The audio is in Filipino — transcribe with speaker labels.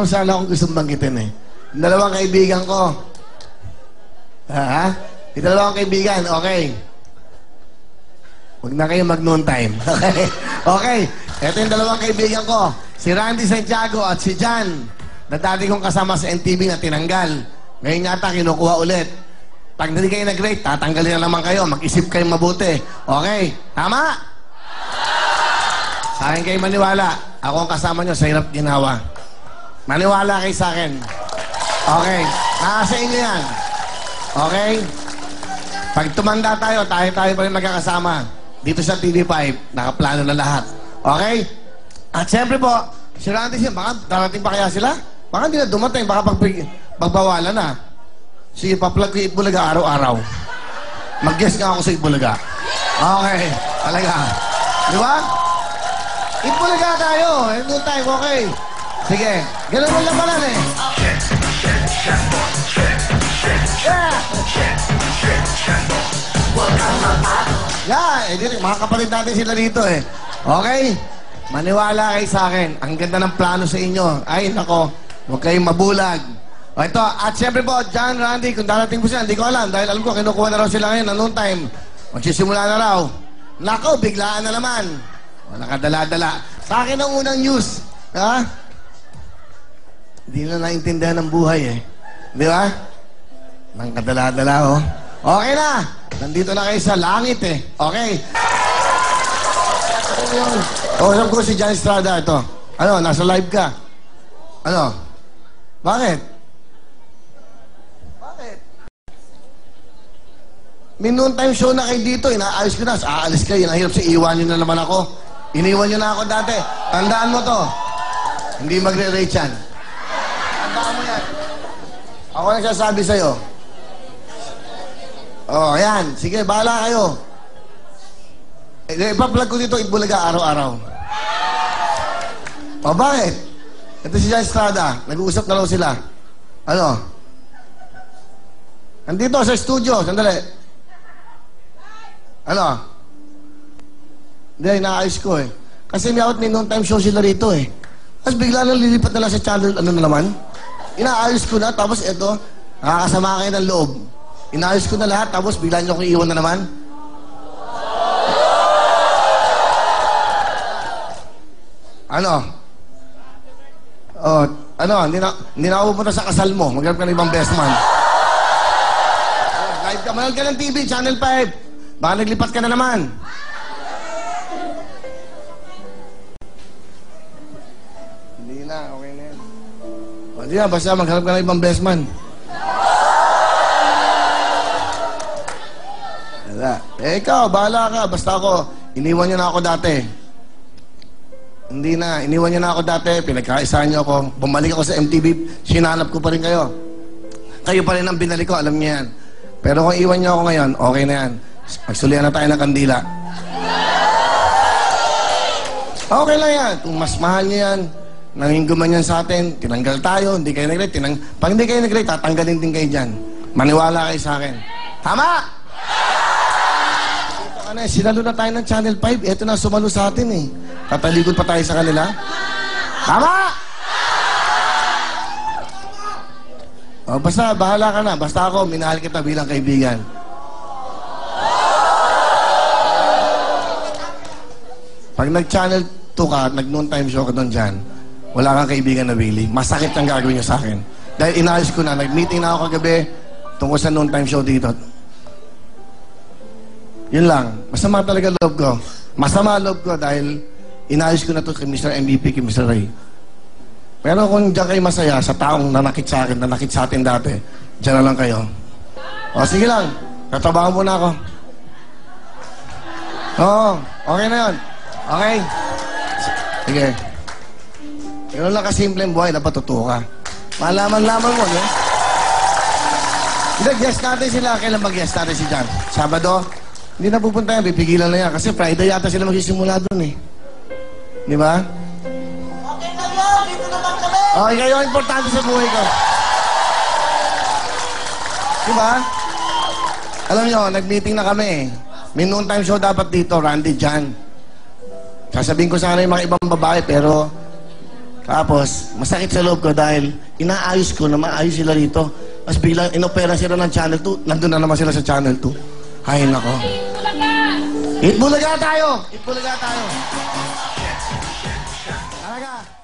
Speaker 1: meron sana akong gustong banggitin eh. Dalawang kaibigan ko. Ha? Dalawang kaibigan, okay. Huwag na kayo mag-noon time. Okay? Okay. Ito yung dalawang kaibigan ko. Si Randy Santiago at si Jan. Na dati kong kasama sa NTV na tinanggal. Ngayon yata kinukuha ulit. Pag hindi kayo nag-rate, tatanggalin na naman kayo. Mag-isip kayo mabuti. Okay? Tama? Sa akin kayo maniwala. Ako ang kasama nyo sa hirap ginawa. Maniwala kayo sa akin. Okay? Nasa inyo yan. Okay? Pag tumanda tayo, tayo pa rin magkakasama. Dito sa TV5, nakaplano na lahat. Okay? At siyempre po, si Randy siya, baka darating pa kaya sila? Baka hindi na dumating, baka pagbawalan na. Sige, pa-plug ko Itbulaga araw-araw. Mag-guess nga ako sa Itbulaga. Okay, talaga. Di ba? Itbulaga tayo. No time, okay. Sige, ganun mo lang pala eh. Yeah! Yeah, mga kapatid natin sila dito eh. Okay? Maniwala kayo sa akin. Ang ganda ng plano sa inyo. Ay, nako, huwag kayong mabulag. O ito, at siyempre po, John, Randy, kung darating po sila, hindi ko alam. Dahil alam ko, kinukuha na raw sila ngayon na noon time. Magsisimula na raw. Nako, biglaan na naman. O, nakadala-dala. Sa akin ang unang news. Ha? Hindi na naintindihan ng buhay eh. Di ba? Nakadala-dala, oh. Okay na. Nandito na kayo sa langit eh. Okay. Kausap ko si John Estrada, ito. Ano, nasa live ka? Ano? Bakit? May noon time show na kayo dito, inaayos ko na. Aalis kayo, nahirap sa iwan nyo na naman ako. Iniwan nyo na ako dati. Tandaan mo to. Hindi magre-rate yan. Tandaan mo yan. Ako nagsasabi sa'yo. Oh, ayan. Sige, bahala kayo. Ipa-plug ko dito, Itbulaga araw-araw. O, bakit? Ito si John Estrada. Nag-uusap na raw sila. Ano? Nandito sa studio. Sandali. Ano? Hindi, inaayos ko eh. Kasi may noon time show sila rito eh. Tapos bigla nang lilipat na lang sa channel, ano na naman? Inaayos ko na, tapos eto, nakakasama kayo ng loob. Inaayos ko na lahat, tapos bigla nyo akong iiwan na naman. Ano? Oh, ano? Hindi na ako pupunta sa kasal mo. Maghanap ka ng ibang best man. Live ka, manood ka ng TV, Channel 5. Baka naglipat ka na naman. Hindi na, okay na yan. O di na, basta maghanap ka ng ibang best man. Wala. Eh ikaw, bahala ka. Basta ako, iniwan nyo na ako dati. Hindi na, iniwan nyo na ako dati. Pinagkaisahan nyo ako. Bumalik ako sa MTV, sinanap ko pa rin kayo. Kayo pa rin ang binalik ko, alam niyo yan. Pero kung iwan nyo ako ngayon, okay na yan. Magsulihan na tayo ng kandila. Okay lang yan. Kung mas mahal nyo yan, nangingguman yan sa atin, tinanggal tayo, hindi kayo nag-rate. Pag hindi kayo nag-rate, tatanggalin din kayo dyan. Maniwala kayo sa akin. Tama! Dito ka na, sinalo na tayo ng Channel 5. Ito na, sumalo sa atin eh. Tatalikod pa tayo sa kanila. Tama! O, basta, bahala ka na. Basta ako, minahal kita bilang kaibigan. Pag nag-channel 2 ka, nag-noon time show ka doon dyan, wala kang kaibigan na Willie. Masakit ang gagawin niyo sa akin. Dahil inayos ko na, nag-meeting na ako kagabi tungkol sa noon time show dito. Yun lang. Masama talaga loob ko. Masama loob ko dahil inayos ko na to kay Mr. MVP, kay Mr. Ray. Pero kung dyan kayo masaya sa taong nanakit sa akin, nanakit sa atin dati, dyan na lang kayo. O, sige lang. Tatrabaho muna ako. Oo, okay na yun. Okay? Sige. Ganun lang kasimple ang buhay, dapat totoo ka. Malaman-laman mo, no? Hindi, guest natin sila. Kailan mag-guest natin si John? Sabado? Hindi na pupunta yan, pipigilan na yan. Kasi Friday yata sila magsisimula dun eh. Di ba?
Speaker 2: Okay na yun, dito naman kami!
Speaker 1: Okay, kayo ang importante sa buhay ko. Di ba? Alam nyo, nag-meeting na kami eh. May noon time show dapat dito, Randy, John. Sasabihin ko sana yung mga ibang babae, pero Tapos, masakit sa loob ko dahil inaayos ko na maayos sila rito. Tapos biglang inopera sila ng Channel 2. Nandun na naman sila sa Channel 2. Ay, nako. Eat Bulaga tayo! Eat Bulaga tayo! Talaga.